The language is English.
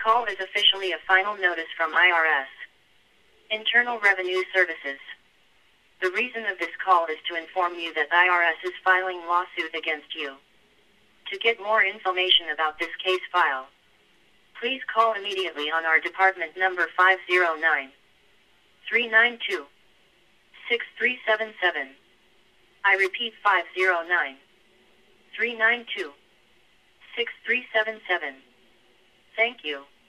call is officially a final notice from IRS. Internal Revenue Services. The reason of this call is to inform you that IRS is filing lawsuit against you. To get more information about this case file, please call immediately on our department number 509-392-6377. I repeat 509-392-6377. Thank you.